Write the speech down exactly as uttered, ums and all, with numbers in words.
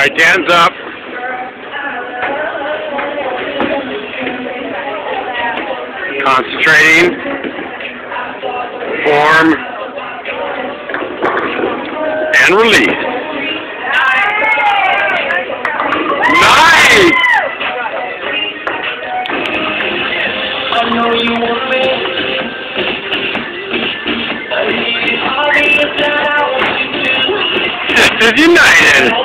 Right hands up. Concentrating. Form. And release. Nice! I know you want me. Sisters United.